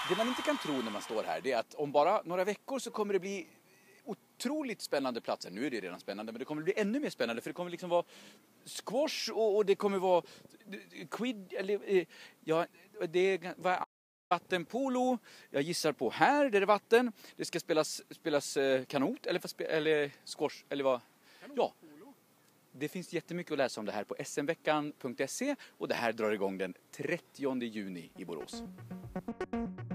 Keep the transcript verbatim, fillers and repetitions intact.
Det man inte kan tro när man står här, det är att om bara några veckor så kommer det bli otroligt spännande platser. Nu är det redan spännande, men det kommer bli ännu mer spännande, för det kommer liksom vara squash och, och det kommer vara quid, eller ja, det var vattenpolo. Jag gissar på här, där är det vatten. Det ska spelas, spelas kanot eller, eller squash, eller vad? Ja. Det finns jättemycket att läsa om det här på s m veckan punkt se, och det här drar igång den trettionde juni i Borås.